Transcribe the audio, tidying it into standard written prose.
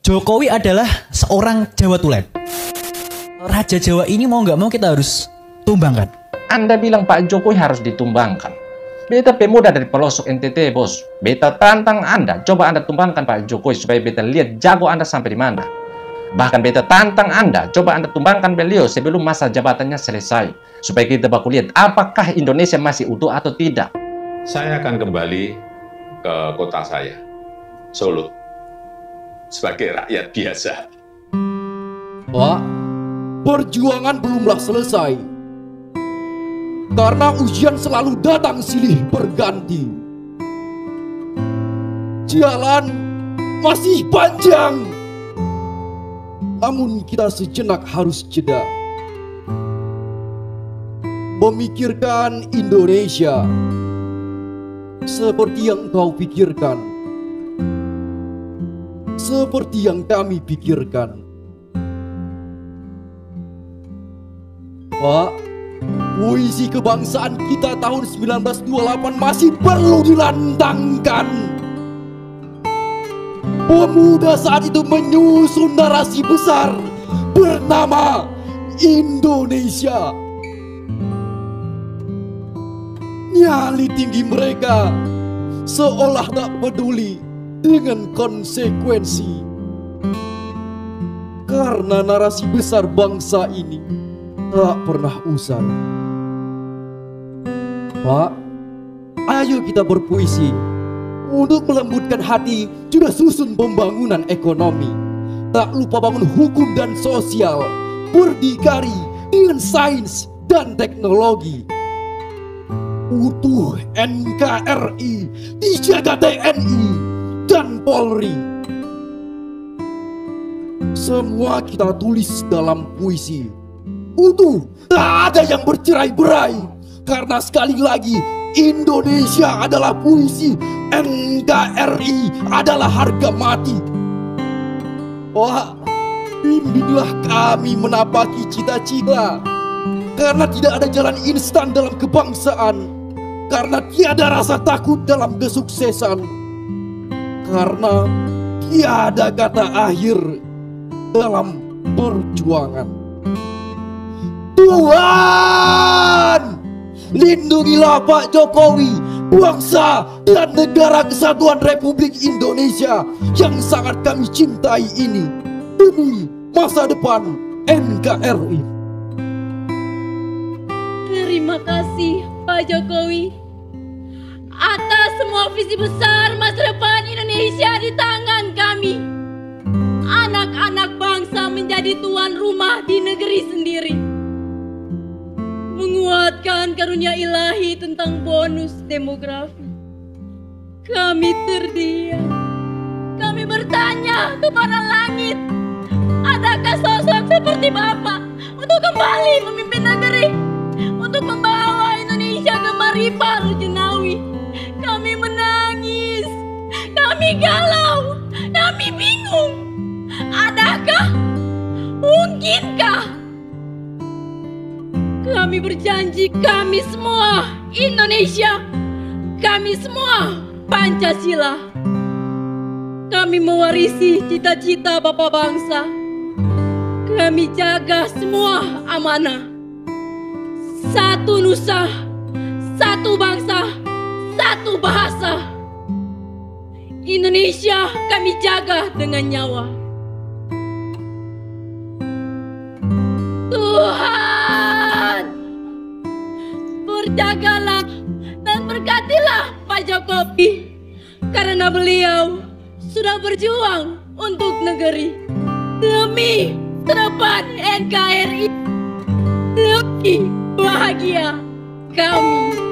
Jokowi adalah seorang Jawa tulen. Raja Jawa ini mau nggak mau kita harus tumbangkan. Anda bilang Pak Jokowi harus ditumbangkan. Beta pemuda dari pelosok NTT, bos. Beta tantang Anda. Coba Anda tumbangkan Pak Jokowi supaya beta lihat jago Anda sampai di mana. Bahkan beta tantang Anda. Coba Anda tumbangkan beliau sebelum masa jabatannya selesai. Supaya kita baku lihat apakah Indonesia masih utuh atau tidak. Saya akan kembali ke kota saya, Solo, sebagai rakyat biasa. Pak, perjuangan belumlah selesai. Karena ujian selalu datang silih berganti. Jalan masih panjang. Namun kita sejenak harus jeda. Memikirkan Indonesia seperti yang kau pikirkan, seperti yang kami pikirkan. Pak, puisi kebangsaan kita tahun 1928 masih perlu dilantangkan. Pemuda saat itu menyusun narasi besar bernama Indonesia. Nyali tinggi mereka seolah tak peduli dengan konsekuensi. Karena narasi besar bangsa ini tak pernah usai. Pak, ayo kita berpuisi. Untuk melembutkan hati, sudah susun pembangunan ekonomi. Tak lupa bangun hukum dan sosial, berdikari dengan sains dan teknologi. Utuh NKRI, dijaga TNI dan Polri. Semua kita tulis dalam puisi. Utuh, tak ada yang bercerai-berai. Karena sekali lagi, Indonesia adalah puisi, NKRI adalah harga mati. Wah, bimbinglah kami menapaki cita-cita. Karena tidak ada jalan instan dalam kebangsaan. Karena tiada rasa takut dalam kesuksesan. Karena tiada kata akhir dalam perjuangan. Tuhan, lindungilah Pak Jokowi, bangsa dan negara kesatuan Republik Indonesia yang sangat kami cintai ini, demi masa depan NKRI. Terima kasih Pak Jokowi atas semua visi besar masa depan Indonesia di tangan kami. Anak-anak bangsa menjadi tuan rumah di negeri sendiri. Menguatkan karunia ilahi tentang bonus demografi. Kami terdiam. Kami bertanya kepada langit, adakah sosok seperti Bapak untuk kembali memimpin negeri, untuk membawa Indonesia ke Maripa Rujunawi? Kami menangis, kami galau, kami bingung. Adakah? Mungkinkah? Kami berjanji, kami semua Indonesia, kami semua Pancasila. Kami mewarisi cita-cita Bapak bangsa. Kami jaga semua amanah. Satu nusa, satu bangsa, satu bahasa. Indonesia kami jaga dengan nyawa. Tuhan, berjagalah dan berkatilah Pak Jokowi, karena beliau sudah berjuang untuk negeri, demi depan NKRI, demi bahagia kami.